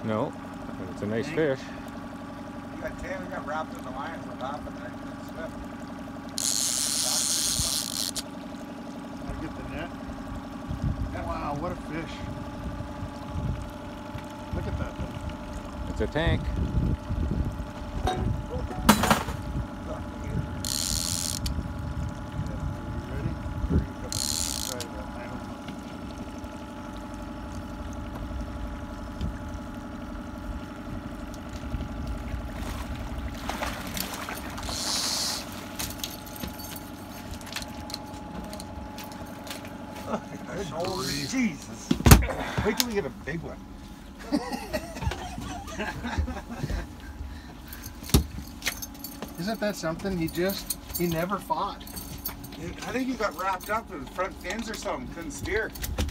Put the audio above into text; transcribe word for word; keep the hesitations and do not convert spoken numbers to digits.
No, but it's a nice fish. You got ten, we got wrapped in the lines on top and then slip. I get the net. Wow, what a fish. Look at that thing. It's a tank. Oh, Jesus. Wait till we get a big one. Isn't that something? He just, he never fought. I think he got wrapped up in front fins or something, couldn't steer.